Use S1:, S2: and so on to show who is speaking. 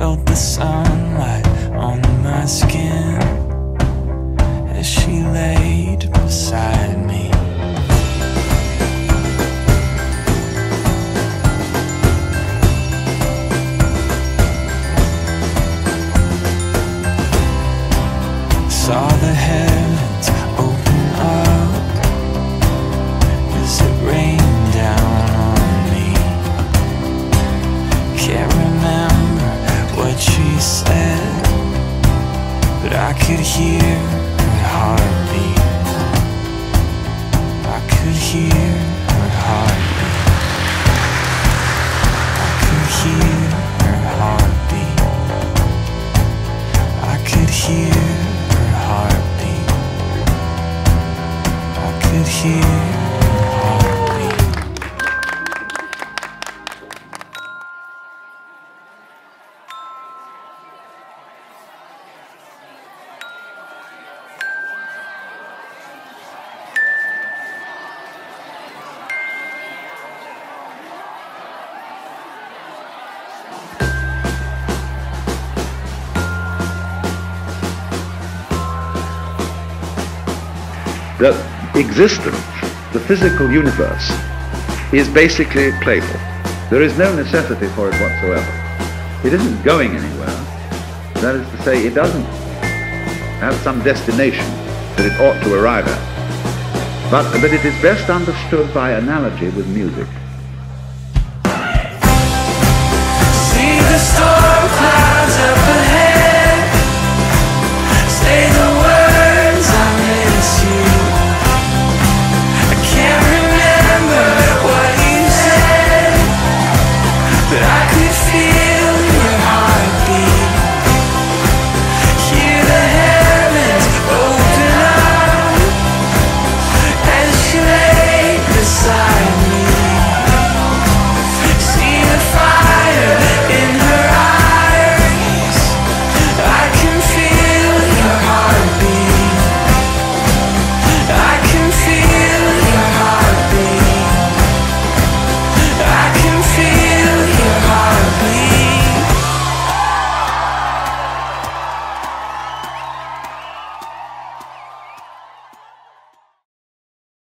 S1: felt the sunlight on my skin as she laid beside me. Saw the heavens open up as it rained down on me. Can't remember what she said, but I could hear her heartbeat. I could hear her heartbeat. I could hear her heartbeat. I could hear her heartbeat. I could hear her heartbeat.
S2: The existence, the physical universe, is basically playful. There is no necessity for it whatsoever. It isn't going anywhere. That is to say, it doesn't have some destination that it ought to arrive at. But it is best understood by analogy with music.